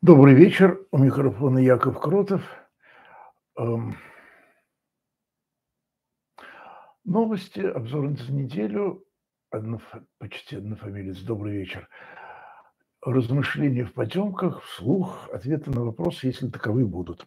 Добрый вечер. У микрофона Яков Кротов. Ам, Новости, обзор за неделю. Почти однофамилец. Добрый вечер. Размышления в потемках, вслух, ответы на вопросы, если таковые будут.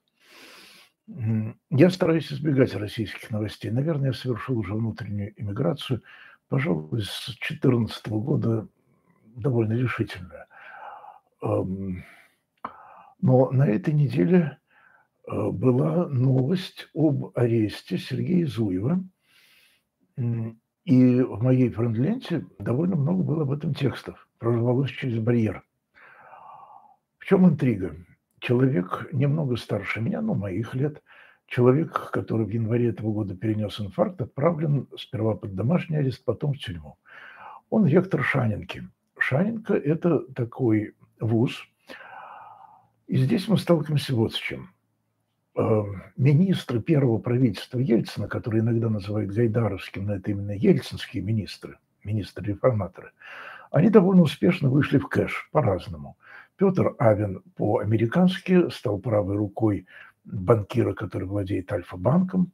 Я стараюсь избегать российских новостей. Наверное, я совершил уже внутреннюю эмиграцию, пожалуй, с 2014 года довольно решительно. Ам, Но на этой неделе была новость об аресте Сергея Зуева. И в моей френд-ленте довольно много было об этом текстов. Прорвалось через барьер. В чем интрига? Человек немного старше меня, ну, моих лет. Человек, который в январе этого года перенес инфаркт, отправлен сперва под домашний арест, потом в тюрьму. Он ректор Шанинки. Шанинка – это такой вуз. И здесь мы сталкиваемся вот с чем. Министры первого правительства Ельцина, которые иногда называют гайдаровским, но это именно ельцинские министры, министры-реформаторы, они довольно успешно вышли в кэш по-разному. Петр Авен по-американски стал правой рукой банкира, который владеет Альфа-банком.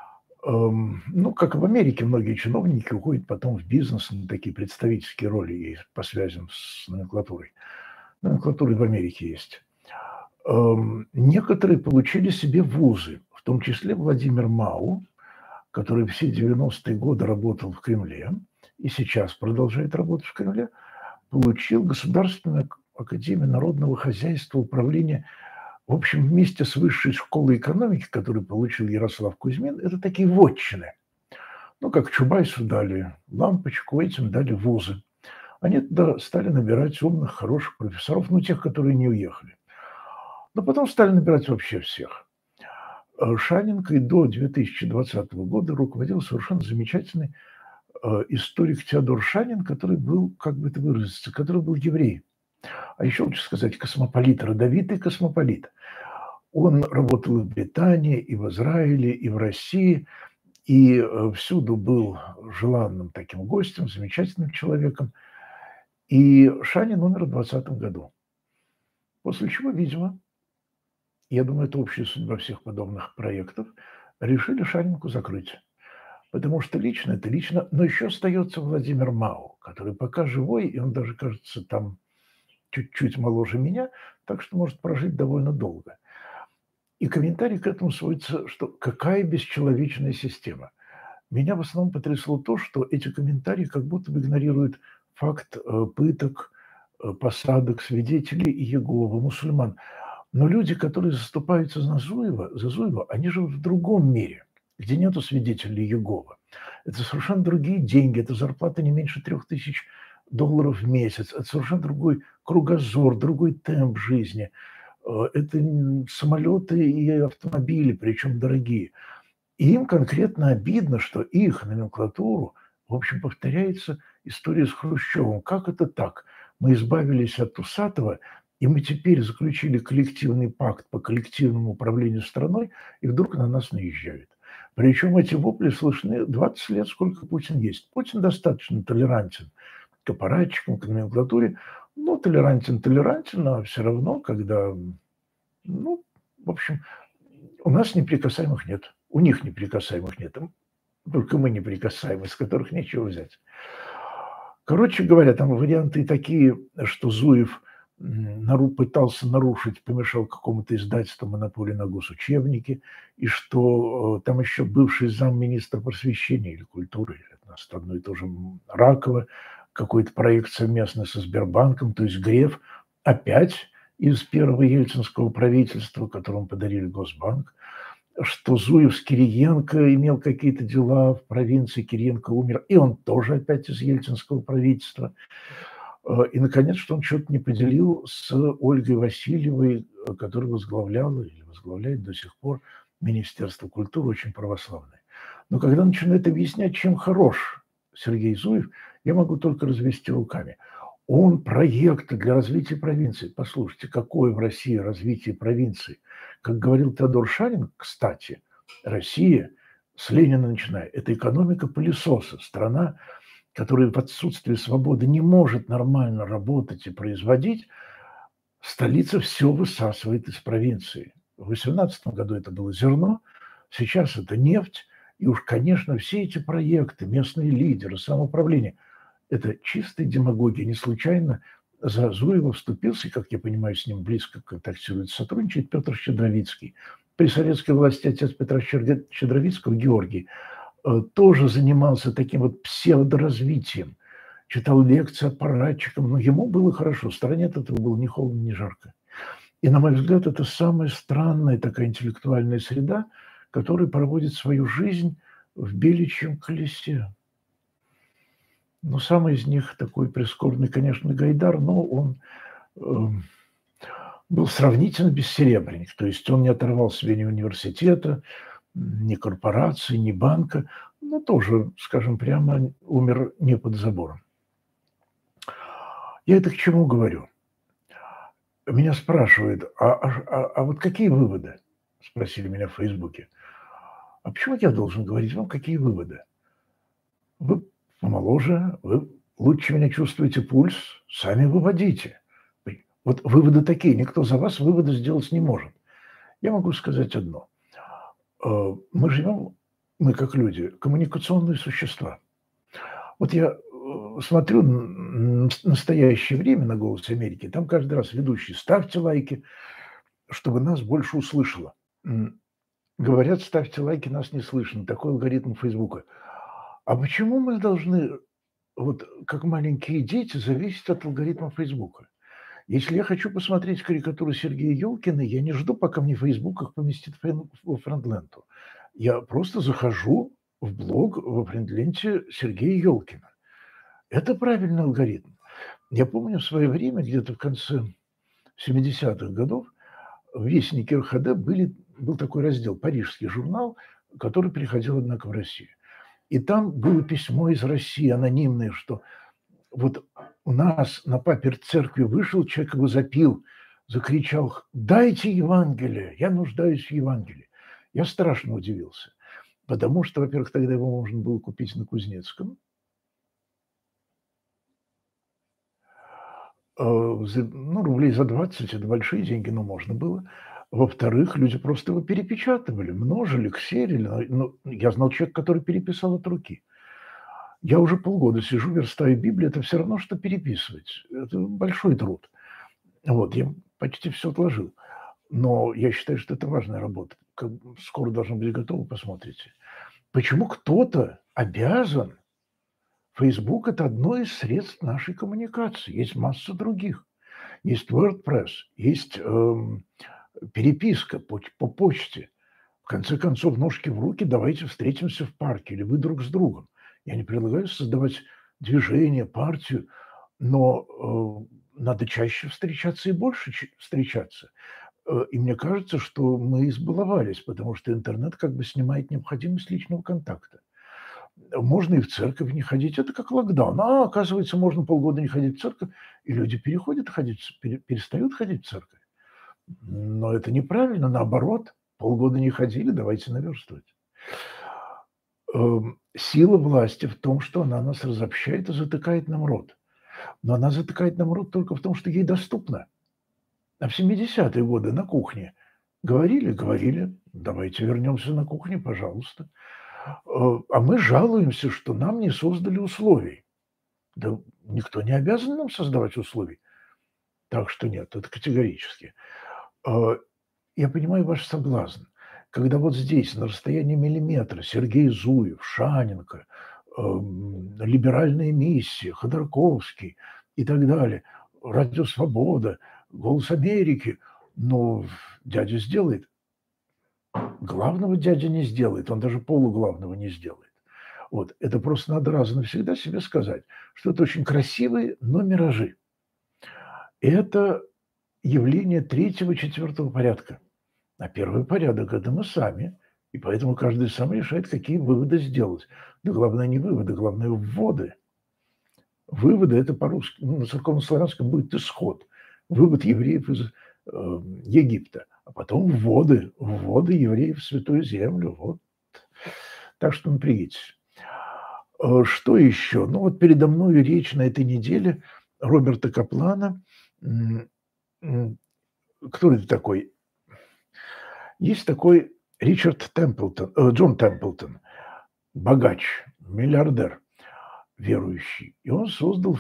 Ну, как и в Америке, многие чиновники уходят потом в бизнес на такие представительские роли и по связям с номенклатурой. Номенклатура в Америке есть. Некоторые получили себе вузы, в том числе Владимир Мау, который все 90-е годы работал в Кремле и сейчас продолжает работать в Кремле, получил Государственную академию народного хозяйства, управления. В общем, вместе с Высшей школой экономики, которую получил Ярослав Кузьмин, это такие вотчины. Ну, как Чубайсу дали лампочку, этим дали вузы. Они туда стали набирать умных, хороших профессоров, ну, тех, которые не уехали. Но потом стали набирать вообще всех. Шанинкой до 2020 года руководил совершенно замечательный историк Теодор Шанин, который был, как бы это выразиться, который был еврей. А еще лучше сказать космополит, родовитый космополит. Он работал и в Британии, и в Израиле, и в России, и всюду был желанным таким гостем, замечательным человеком. И Шанин умер в 2020 году. После чего, видимо, я думаю, это общая судьба всех подобных проектов, решили Шанинку закрыть. Потому что лично это лично, но еще остается Владимир Мау, который пока живой, и он даже, кажется, там чуть-чуть моложе меня, так что может прожить довольно долго. И комментарий к этому сводится, что какая бесчеловечная система. Меня в основном потрясло то, что эти комментарии как будто бы игнорируют факт пыток, посадок свидетелей Иеговы, мусульман. Но люди, которые заступаются за Зуева, они живут в другом мире, где нету свидетелей Иеговы. Это совершенно другие деньги, это зарплата не меньше $3000 в месяц, это совершенно другой кругозор, другой темп жизни. Это самолеты и автомобили, причем дорогие. И им конкретно обидно, что их номенклатуру, в общем, повторяется история с Хрущевым. Как это так? Мы избавились от Усатого, и мы теперь заключили коллективный пакт по коллективному управлению страной, и вдруг на нас наезжают. Причем эти вопли слышны 20 лет, сколько Путин есть. Путин достаточно толерантен к аппаратчикам, к номенклатуре. Ну, толерантен, а все равно, когда, ну, в общем, у нас неприкасаемых нет. У них неприкасаемых нет. Только мы неприкасаемы, с которых нечего взять. Короче говоря, там варианты такие, что Зуев пытался нарушить, помешал какому-то издательству монополию на госучебники, и что там еще бывший замминистра просвещения или культуры, это одно и то же, Ракова, какой-то проект совместно со Сбербанком, то есть Греф опять из первого ельцинского правительства, которому подарили Госбанк, что Зуев с Кириенко имел какие-то дела в провинции, Кириенко умер, и он тоже опять из ельцинского правительства. И, наконец, что он что-то не поделил с Ольгой Васильевой, которая возглавляла или возглавляет до сих пор Министерство культуры, очень православное. Но когда начинает объяснять, чем хорош Сергей Зуев, я могу только развести руками. Он проект для развития провинции. Послушайте, какое в России развитие провинции? Как говорил Теодор Шанин, кстати, Россия с Ленина начиная, это экономика пылесоса, страна, которая в отсутствии свободы не может нормально работать и производить, Столица все высасывает из провинции. В 2018 году это было зерно, сейчас это нефть. И уж, конечно, все эти проекты, местные лидеры, самоуправление – это чистая демагогия. Не случайно за Зуева вступился, и, как я понимаю, с ним близко контактирует, сотрудничает Петр Щедровицкий. При советской власти отец Петра Щедровицкого, Георгий, тоже занимался таким вот псевдоразвитием, читал лекции аппаратчикам, но ему было хорошо, в стране от этого было ни холодно, ни жарко. И, на мой взгляд, это самая странная такая интеллектуальная среда, которая проводит свою жизнь в беличьем колесе. Но самый из них такой прискорбный, конечно, Гайдар, но он был сравнительно бессеребренник. То есть он не оторвал себе ни университета, ни корпорации, ни банка, но тоже, скажем прямо, умер не под забором. Я это к чему говорю? Меня спрашивают, а вот какие выводы? Спросили меня в Фейсбуке. А почему я должен говорить вам, какие выводы? Вы помоложе, вы лучше меня чувствуете пульс, сами выводите. Вот выводы такие, никто за вас выводы сделать не может. Я могу сказать одно. Мы живем, мы как люди, коммуникационные существа. Вот я смотрю настоящее время на «Голос Америки», там каждый раз ведущий: ставьте лайки, чтобы нас больше услышало. Говорят, ставьте лайки, нас не слышно. Такой алгоритм Фейсбука. А почему мы должны, вот как маленькие дети, зависеть от алгоритма Фейсбука? Если я хочу посмотреть карикатуру Сергея Ёлкина, я не жду, пока мне Фейсбук их поместит во френд-ленту. Я просто захожу в блог во френд-ленте Сергея Ёлкина. Это правильный алгоритм. Я помню в свое время, где-то в конце 70-х годов, в «Вестнике РХД» был такой раздел «Парижский журнал», который переходил, однако, в Россию. И там было письмо из России анонимное, что вот у нас на паперть церкви вышел человек, его запил, закричал: «Дайте Евангелие, я нуждаюсь в Евангелии». Я страшно удивился, потому что, во-первых, тогда его можно было купить на Кузнецком. Рублей за 20 – это большие деньги, но можно было. Во-вторых, люди просто его перепечатывали, множили, ксерили. Ну, я знал человека, который переписал от руки. Я уже полгода сижу, верстаю Библию, это все равно, что переписывать. Это большой труд. Вот, я почти все отложил. Но я считаю, что это важная работа. Скоро должно быть готово, посмотрите. Почему кто-то обязан? Facebook – это одно из средств нашей коммуникации. Есть масса других. Есть WordPress, есть переписка по почте. В конце концов, ножки в руки, давайте встретимся в парке, или вы друг с другом. Я не предлагаю создавать движение, партию, но надо чаще встречаться и больше встречаться. И мне кажется, что мы избаловались, потому что интернет как бы снимает необходимость личного контакта. Можно и в церковь не ходить. Это как локдаун. А, оказывается, можно полгода не ходить в церковь, и люди перестают ходить в церковь. Но это неправильно. Наоборот, полгода не ходили, давайте наверстывать. Сила власти в том, что она нас разобщает и затыкает нам рот. Но она затыкает нам рот только в том, что ей доступно. А в 70-е годы на кухне говорили, давайте вернемся на кухню, пожалуйста. А мы жалуемся, что нам не создали условий. Да никто не обязан нам создавать условий. Так что нет, это категорически. Я понимаю ваш соблазн. Когда вот здесь, на расстоянии миллиметра, Сергей Зуев, Шаненко, либеральная миссия, Ходорковский и так далее, Радио Свобода, Голос Америки, но дядя сделает. Главного дядя не сделает, он даже полуглавного не сделает. Вот. Это просто надо раз и навсегда себе сказать, что это очень красивые, но миражи. Это явление третьего, четвертого порядка. А первый порядок – это мы сами. И поэтому каждый сам решает, какие выводы сделать. Да главное не выводы, главное вводы. Выводы – это по-русски, на церковнославянском будет исход. Вывод евреев из Египта. А потом вводы евреев в Святую Землю. Вот. Так что напрягитесь. Что еще? Ну вот передо мной речь на этой неделе Роберта Каплана Кто это такой? Есть такой Ричард Темплтон, Джон Темплтон, богач, миллиардер, верующий. И он создал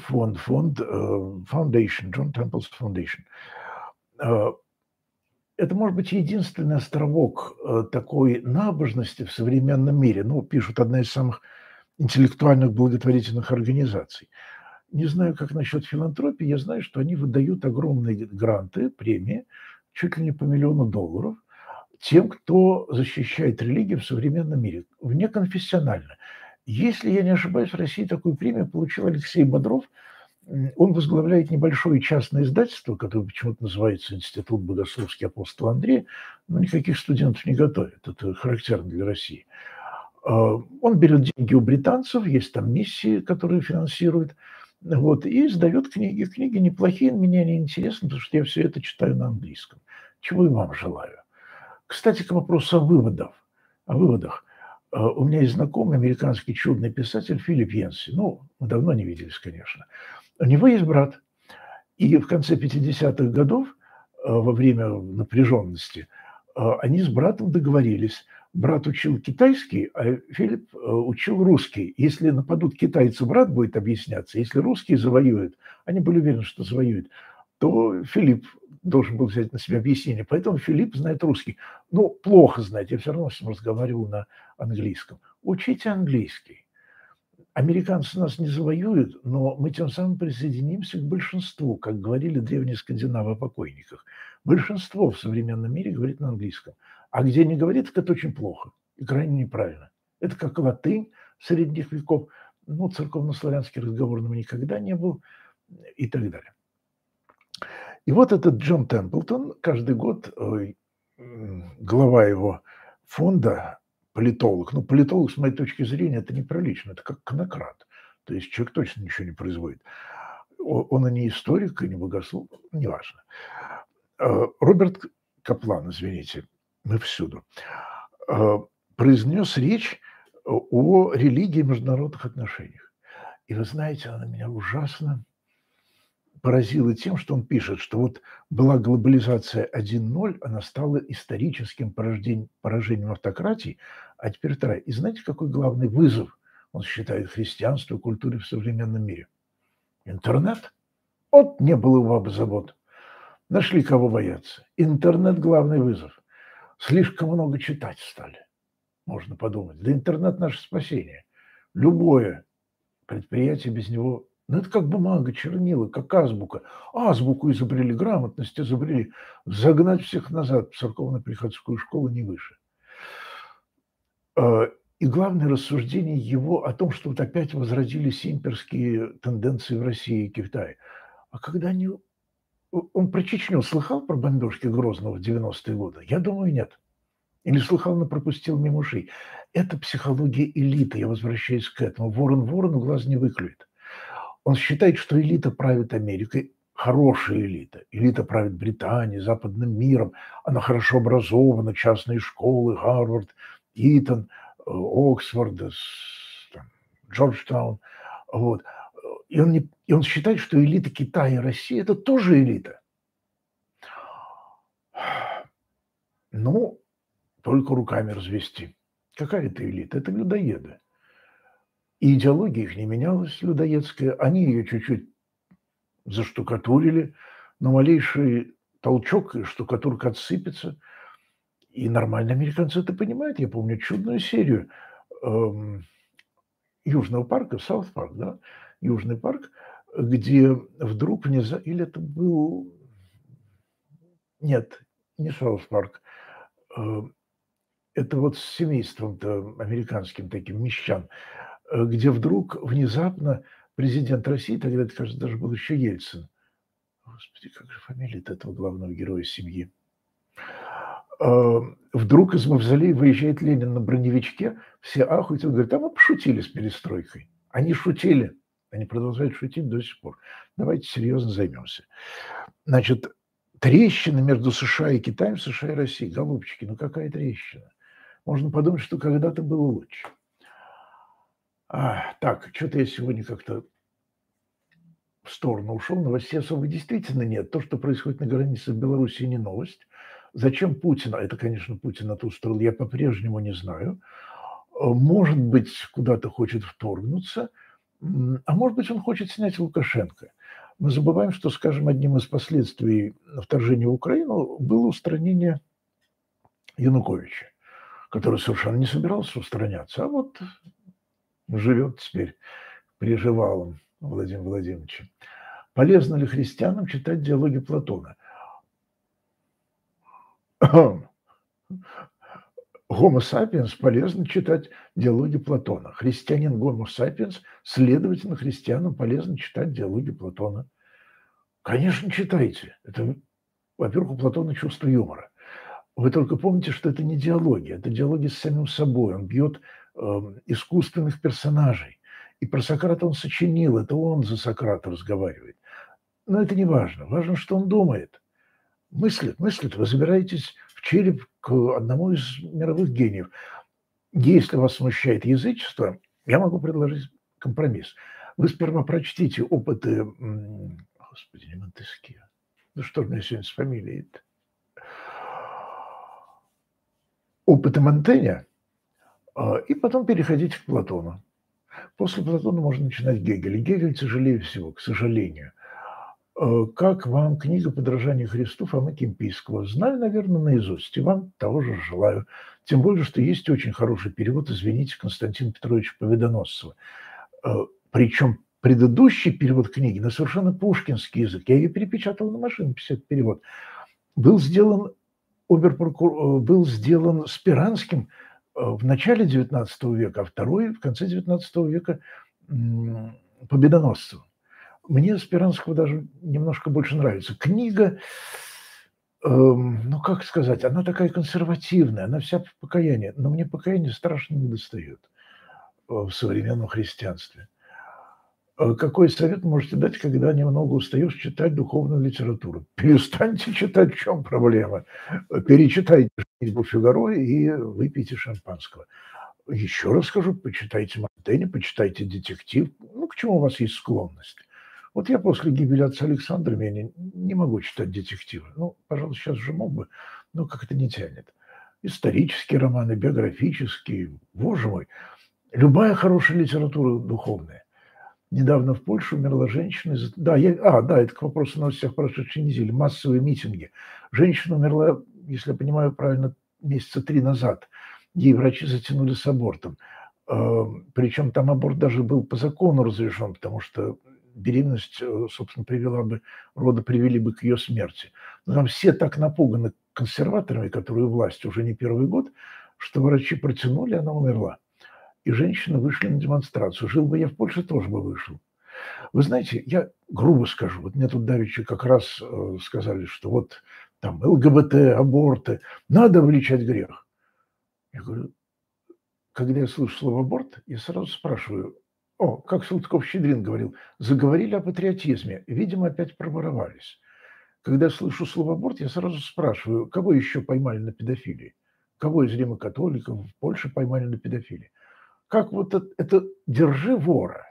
Foundation, Джон Темплс Foundation. Э, Это, может быть, единственный островок такой набожности в современном мире. Ну, пишут, одна из самых интеллектуальных благотворительных организаций. Не знаю, как насчет филантропии, я знаю, что они выдают огромные гранты, премии, чуть ли не по $1 000 000 тем, кто защищает религию в современном мире, внеконфессионально. Если я не ошибаюсь, в России такую премию получил Алексей Бодров. Он возглавляет небольшое частное издательство, которое почему-то называется «Институт Богословский апостол Андрей», но никаких студентов не готовит. Это характерно для России. Он берет деньги у британцев, есть там миссии, которые финансирует, вот, и издает книги. Книги неплохие, мне они интересны, потому что я все это читаю на английском. Чего и вам желаю. Кстати, к вопросу о выводах. У меня есть знакомый американский чудный писатель Филипп Янси. Ну, мы давно не виделись, конечно. У него есть брат. И в конце 50-х годов, во время напряженности, они с братом договорились. Брат учил китайский, а Филипп учил русский. Если нападут китайцы, брат будет объясняться. Если русские завоюют, они были уверены, что завоюют, то Филипп должен был взять на себя объяснение. Поэтому Филипп знает русский. Ну, плохо знать, я все равно с ним разговаривал на английском. Учите английский. Американцы нас не завоюют, но мы тем самым присоединимся к большинству, как говорили древние скандинавы о покойниках. Большинство в современном мире говорит на английском. А где не говорит, так это очень плохо и крайне неправильно. Это как латынь средних веков. Ну, церковно-славянский разговорным никогда не был и так далее. И вот этот Джон Темплтон каждый год, глава его фонда, политолог. Ну, политолог, с моей точки зрения, это неприлично, это как конократ. То есть человек точно ничего не производит. Он и не историк, и не богослов, неважно. Роберт Каплан, извините, мы всюду, произнес речь о религии и международных отношениях. И вы знаете, она меня ужасно поразило тем, что он пишет, что вот была глобализация 1.0, она стала историческим поражением автократии, а теперь вторая. И знаете, какой главный вызов он считает христианству и культуре в современном мире? Интернет. Вот не было у бабы забот. Нашли кого бояться. Интернет – главный вызов. Слишком много читать стали, можно подумать. Да интернет – наше спасение. Любое предприятие без него. Ну, это как бумага, чернила, как азбука. Азбуку изобрели, грамотность изобрели. Загнать всех назад в церковно-приходскую школу не выше. И главное рассуждение его о том, что вот опять возродились имперские тенденции в России и Китае. А когда они... Он про Чечню слыхал, про бомбежки Грозного в 90-е годы? Я думаю, нет. Или слыхал, но пропустил мимо ушей. Это психология элиты. Я возвращаюсь к этому. Ворон ворону глаз не выклюет. Он считает, что элита правит Америкой, хорошая элита. Элита правит Британией, западным миром. Она хорошо образована, частные школы, Гарвард, Итон, Оксфорд, Джорджтаун. Вот. И он считает, что элита Китая и России – это тоже элита. Ну, только руками развести. Какая это элита? Это людоеды. И идеология их не менялась, людоедская. Они ее чуть-чуть заштукатурили, но малейший толчок, и штукатурка отсыпется. И нормальные американцы это понимают. Я помню чудную серию Южного парка, Саут Парк, да, Южный парк, где вдруг внезапно, или это был, нет, не Саут Парк, это вот с семейством-то американским таким мещан, где вдруг внезапно президент России, тогда это, кажется, даже был еще Ельцин. Господи, как же фамилия этого главного героя семьи? Вдруг из мавзолея выезжает Ленин на броневичке, все ахают, он говорит, а мы пошутили с перестройкой. Они шутили, они продолжают шутить до сих пор. Давайте серьезно займемся. Значит, трещина между США и Китаем, США и Россией. Голубчики, ну какая трещина? Можно подумать, что когда-то было лучше. Так, что-то я сегодня как-то в сторону ушел, новостей особо действительно нет. То, что происходит на границе с Белоруссией, не новость. Зачем Путин, а это, конечно, Путин на ту сторону, я по-прежнему не знаю. Может быть, куда-то хочет вторгнуться, а может быть, он хочет снять Лукашенко. Мы забываем, что, скажем, одним из последствий вторжения в Украину было устранение Януковича, который совершенно не собирался устраняться, а вот живет теперь приживалом Владимира Владимировича. Полезно ли христианам читать диалоги Платона? Homo sapiens полезно читать диалоги Платона. Христианин Homo sapiens, следовательно, христианам полезно читать диалоги Платона. Конечно, читайте. Это, во-первых, у Платона чувство юмора. Вы только помните, что это не диалоги, это диалоги с самим собой. Он бьет искусственных персонажей. И про Сократа он сочинил, это он за Сократа разговаривает. Но это не важно. Важно, что он думает. Мыслит. Вы забираетесь в череп к одному из мировых гениев. Если вас смущает язычество, я могу предложить компромисс. Вы сперва прочтите опыты, господи, не Монтескье. Ну что ж у меня сегодня с фамилией-то? Опыты Монтэня, и потом переходите к Платону. После Платона можно начинать Гегель. И Гегель тяжелее всего, к сожалению. Как вам книга «Подражание Христу» Фомы Кимпийского? Знаю, наверное, наизусть, и вам того же желаю. Тем более, что есть очень хороший перевод, извините, Константина Петровича Победоносцева. Причем предыдущий перевод книги на совершенно пушкинский язык, я ее перепечатал на машинописи, этот перевод, был сделан Спиранским в начале XIX века, а второй в конце XIX века Победоносцевым. Мне Спиранского даже немножко больше нравится. Книга, ну, как сказать, она такая консервативная, она вся в покаянии. Но мне покаяние страшно недостает в современном христианстве. Какой совет можете дать, когда немного устаешь читать духовную литературу? Перестаньте читать, в чем проблема. Перечитайте «Женитьбу Фигаро» и выпейте шампанского. Еще раз скажу, почитайте Монтэня, почитайте детектив. Ну, к чему у вас есть склонность? Вот я после гибели отца Александра не могу читать детективы. Ну, пожалуй, сейчас уже мог бы, но как-то не тянет. Исторические романы, биографические. Боже мой, любая хорошая литература духовная. Недавно в Польше умерла женщина. Да, это к вопросу о новостях прошедшей недели. Массовые митинги. Женщина умерла, если я понимаю правильно, месяца 3 назад. Ей врачи затянули с абортом. Причем там аборт даже был по закону разрешен, потому что беременность, собственно, роды привели бы к ее смерти. Но там все так напуганы консерваторами, которые у власти уже не первый год, что врачи протянули, она умерла. И женщины вышли на демонстрацию. Жил бы я в Польше, тоже бы вышел. Вы знаете, я грубо скажу, вот мне тут давеча как раз сказали, что вот там ЛГБТ, аборты, надо обличать грех. Я говорю, когда я слышу слово «аборт», я сразу спрашиваю, как Салтыков-Щедрин говорил, заговорили о патриотизме, видимо, опять проворовались. Когда я слышу слово «аборт», я сразу спрашиваю, кого еще поймали на педофилии? Кого из римокатоликов в Польше поймали на педофилии? Как вот это «держи вора».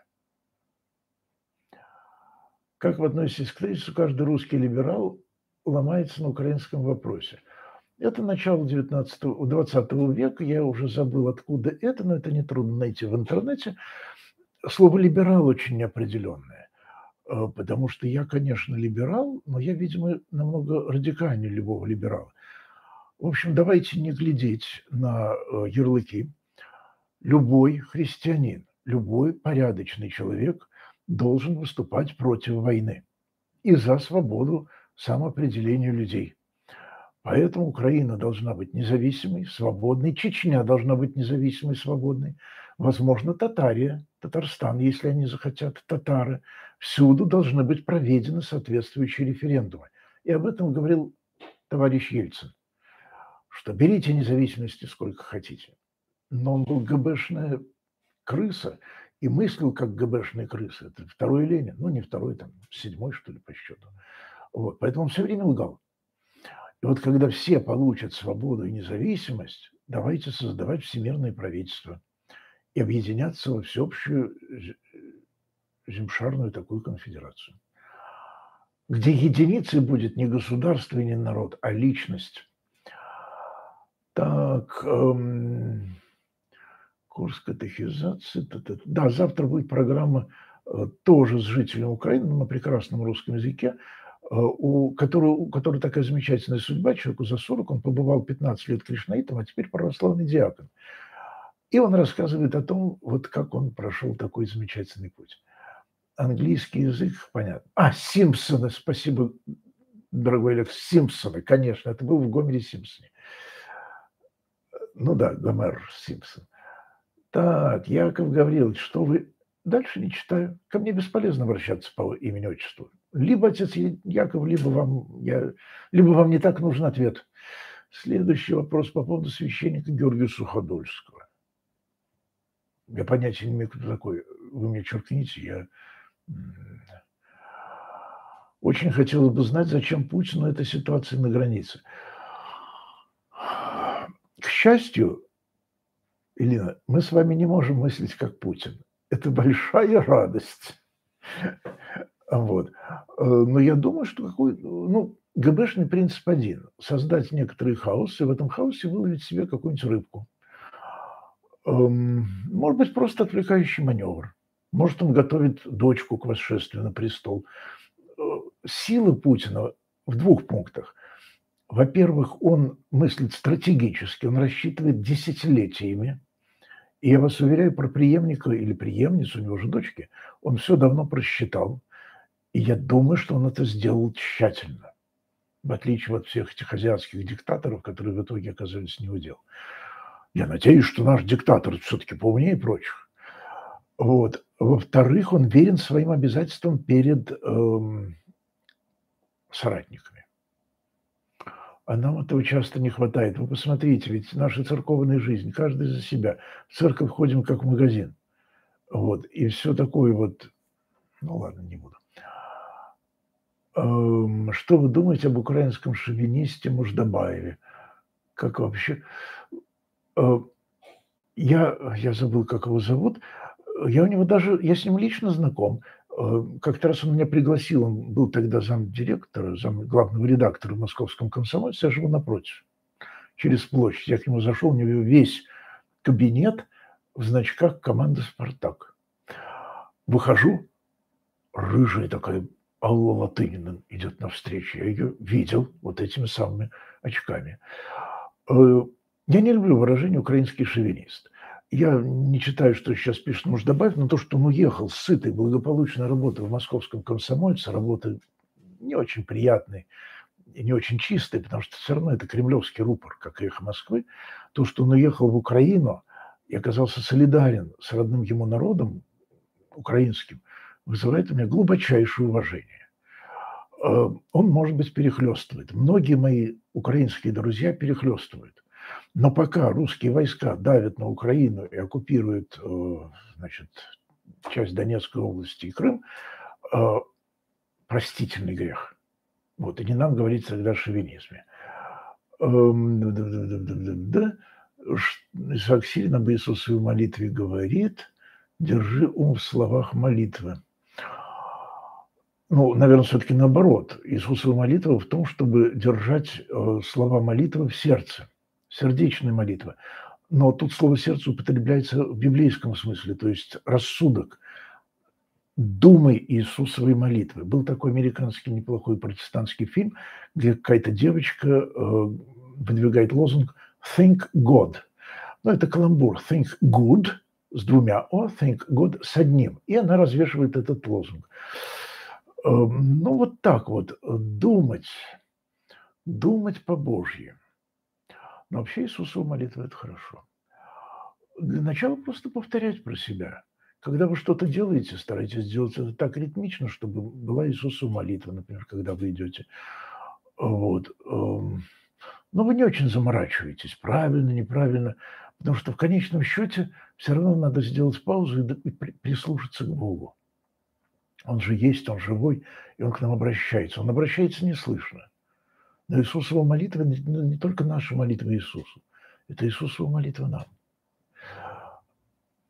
Как вы относитесь к тезису, каждый русский либерал ломается на украинском вопросе? Это начало 20 века, я уже забыл, откуда это, но это нетрудно найти в интернете. Слово «либерал» очень неопределенное, потому что я, конечно, либерал, но я, видимо, намного радикальнее любого либерала. В общем, давайте не глядеть на ярлыки. Любой христианин, любой порядочный человек должен выступать против войны и за свободу самоопределения людей. Поэтому Украина должна быть независимой, свободной, Чечня должна быть независимой, свободной, возможно, Татарстан, если они захотят, татары. Всюду должны быть проведены соответствующие референдумы. И об этом говорил товарищ Ельцин, что берите независимости сколько хотите. Но он был ГБшная крыса и мыслил как ГБшная крыса. Это второй Ленин, ну не второй, там, 7-й, что ли, по счету. Вот. Поэтому он все время лгал. И вот когда все получат свободу и независимость, давайте создавать всемирное правительство и объединяться во всеобщую земшарную такую конфедерацию, где единицей будет не государство и не народ, а личность. Так, курс катехизации. Да, завтра будет программа тоже с жителем Украины на прекрасном русском языке, у которого такая замечательная судьба, человеку за 40, он побывал 15 лет кришнаитом, а теперь православный диакон. И он рассказывает о том, вот как он прошел такой замечательный путь. Английский язык, понятно. Симпсоны, спасибо, дорогой Алекс, Симпсоны, конечно, это был в Гомере Симпсоне. Ну да, Гомер Симпсон. Так, Яков Гаврилович, что вы... Дальше не читаю. Ко мне бесполезно обращаться по имени-отчеству. Либо отец Яков, либо вам не так нужен ответ. Следующий вопрос по поводу священника Георгия Суходольского. Я понятия не имею, кто такой. Вы мне черкните, я... Очень хотелось бы знать, зачем Путину эта ситуация на границе. К счастью, Элина, мы с вами не можем мыслить как Путин. Это большая радость. Вот. Но я думаю, что ГБшный принцип один. Создать некоторый хаос, и в этом хаосе выловить себе какую-нибудь рыбку. Может быть, просто отвлекающий маневр. Может, он готовит дочку к восшествию на престол. Сила Путина в двух пунктах. Во-первых, он мыслит стратегически, он рассчитывает десятилетиями. И я вас уверяю, про преемника или преемницу, у него же дочки, он все давно просчитал. И я думаю, что он это сделал тщательно. В отличие от всех этих азиатских диктаторов, которые в итоге оказались не у дел. Я надеюсь, что наш диктатор все-таки поумнее прочих. Вот. Во-вторых, он верен своим обязательствам перед соратниками. А нам этого часто не хватает. Вы посмотрите, ведь наша церковная жизнь, каждый за себя. В церковь ходим как в магазин. Вот. И все такое вот... Ну ладно, не буду. Что вы думаете об украинском шовинисте Муждабаеве? Как вообще... Я забыл, как его зовут. Я с ним лично знаком. Как-то раз он меня пригласил, он был тогда замдиректора, главного редактора в московском «Комсомольце», я живу напротив, через площадь. Я к нему зашел, у него весь кабинет в значках команды «Спартак». Выхожу, рыжая такая Алла Латынина идет навстречу. Я ее видел вот этими самыми очками. Я не люблю выражение «украинский шовинист». Я не читаю, что сейчас пишет Муждабаев, но то, что он уехал с сытой, благополучной работы в московском «Комсомольце», работы не очень приятной и не очень чистой, потому что все равно это кремлевский рупор, как эхо Москвы. То, что он уехал в Украину и оказался солидарен с родным ему народом, украинским, вызывает у меня глубочайшее уважение. Он, может быть, перехлестывает. Многие мои украинские друзья перехлестывают. Но пока русские войска давят на Украину и оккупируют, часть Донецкой области и Крым, простительный грех. Вот, и не нам говорить тогда о шовинизме. Исаак Сирин об Иисусе в молитве говорит: «Держи ум в словах молитвы». Наверное, все-таки наоборот. Иисусова молитва в том, чтобы держать слова молитвы в сердце. Сердечная молитва. Но тут слово «сердце» употребляется в библейском смысле, то есть рассудок. Думай Иисусовой молитвы. Был такой американский неплохой протестантский фильм, где какая-то девочка выдвигает лозунг «Think God». Это каламбур. «Think good» с двумя «о», «think God» с одним. И она развешивает этот лозунг. Вот так вот. Думать по-божьи. Но вообще Иисусова молитва – это хорошо. Для начала просто повторять про себя. Когда вы что-то делаете, старайтесь сделать это так ритмично, чтобы была Иисусова молитва, например, когда вы идете. Вот. Но вы не очень заморачиваетесь, правильно, неправильно, потому что в конечном счете все равно надо сделать паузу и прислушаться к Богу. Он же есть, он живой, и он к нам обращается. Он обращается неслышно. Но Иисусова молитва не только наша молитва Иисусу, это Иисусова молитва нам.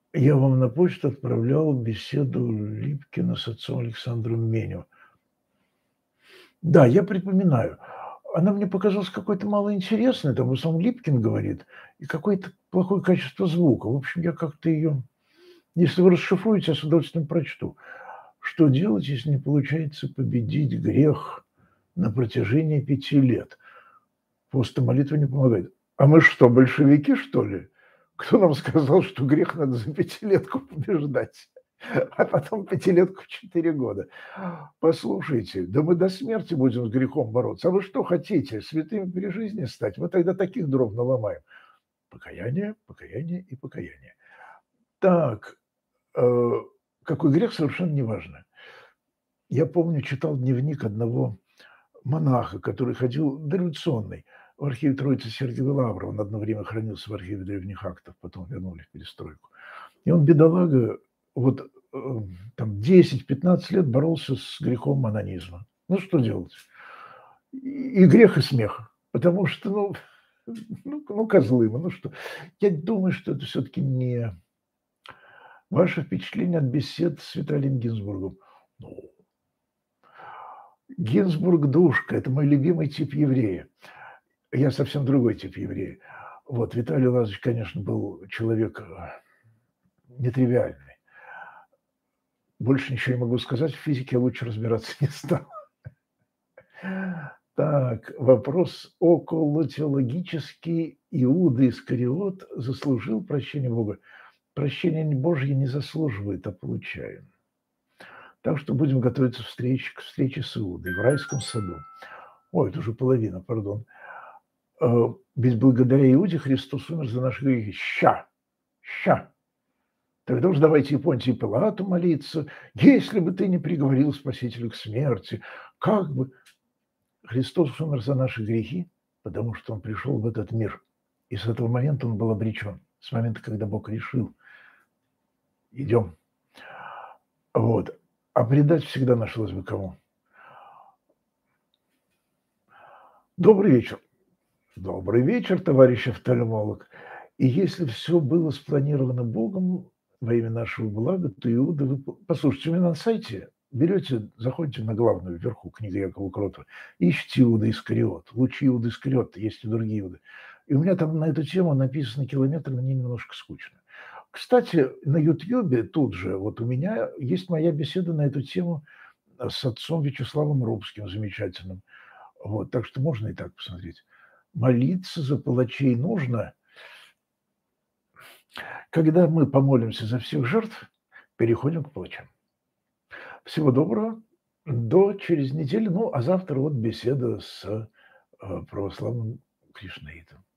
Я вам на почту отправлял беседу Липкина с отцом Александром Меню. Да, я припоминаю. Она мне показалась какой-то малоинтересной, там в основном Липкин говорит, и какое-то плохое качество звука. В общем, я как-то ее, если вы расшифруете, я с удовольствием прочту. Что делать, если не получается победить грех на протяжении 5 лет? Пост и молитва не помогает. А мы что, большевики, что ли? Кто нам сказал, что грех надо за пятилетку побеждать, а потом пятилетку в 4 года? Послушайте, да мы до смерти будем с грехом бороться. А вы что хотите, святыми при жизни стать? Мы тогда таких дров наломаем. Покаяние, покаяние и покаяние. Так, э, какой грех, совершенно неважно. Я помню, читал дневник одного монаха, который ходил дореволюционный. В архиве Троицы Сергия Лавра. Он одно время хранился в архиве древних актов, потом вернули в перестройку. И он, бедолага, вот там 10-15 лет боролся с грехом мононизма. Ну, что делать? И грех, и смех. Потому что, ну козлы мы, ну что. Я думаю, что это все-таки не ваше впечатление от бесед с Виталием Гинзбургом. Ну, Гинзбург – душка, это мой любимый тип еврея. Я совсем другой тип еврея. Вот, Виталий Лазаревич, конечно, был человек нетривиальный. Больше ничего не могу сказать, в физике я лучше разбираться не стал. Так, вопрос околотеологический. Иуда Искариот заслужил прощение Бога. Прощение Божье не заслуживает, а получаем. Так что будем готовиться к встрече с Иудой в райском саду. Ой, это уже половина, пардон. Ведь благодаря Иуде Христос умер за наши грехи. Ща. Тогда уж давайте и Понтию Пилату молиться. Если бы ты не приговорил Спасителя к смерти, как бы... Христос умер за наши грехи, потому что Он пришел в этот мир. И с этого момента Он был обречен. С момента, когда Бог решил. Идем. Вот. А предать всегда нашлось бы кому. Добрый вечер. Добрый вечер, товарищ офтальмолог. И если все было спланировано Богом во имя нашего блага, то Иуда... Послушайте, у меня на сайте берете, заходите на главную вверху книгу Якова Кротова, ищите Иуда Искариот. Лучше Иуда Искариот, есть и другие Иуды. И у меня там на эту тему написано километр, мне немножко скучно. Кстати, на Ютьюбе тут же, вот у меня есть моя беседа на эту тему с отцом Вячеславом Рубским, замечательным. Вот, так что можно и так посмотреть. Молиться за палачей нужно, когда мы помолимся за всех жертв, переходим к палачам. Всего доброго. До через неделю. Ну, а завтра вот беседа с православным кришнаитом.